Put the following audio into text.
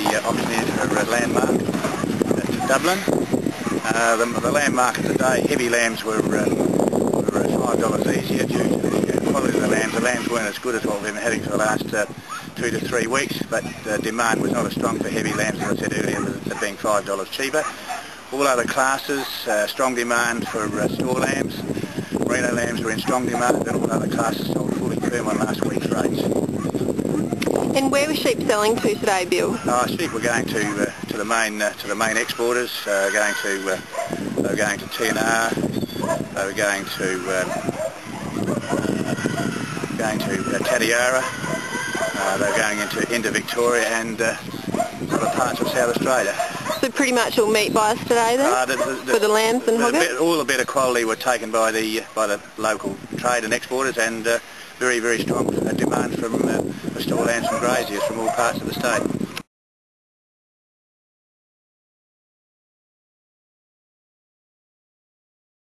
the auctioneers for Landmark at Dublin. The lamb market today, heavy lambs were $5 easier due to the quality of the lambs. The lambs weren't as good as what we've been having for the last 2 to 3 weeks, but demand was not as strong for heavy lambs, as I said earlier, with it being $5 cheaper. All other classes, strong demand for store lambs. Merino lambs were in strong demand, and all other classes sold fully firm on last week's rates. And where were sheep selling to today, Bill? Sheep were going to the main exporters. They were going to TNR. They were going to Tatiara. They were going into Victoria and other parts of South Australia. So pretty much all meat buys today then, for the lambs and hoggers? All the better quality were taken by the local trade and exporters, and very, very strong demand from store lambs and graziers from all parts of the state.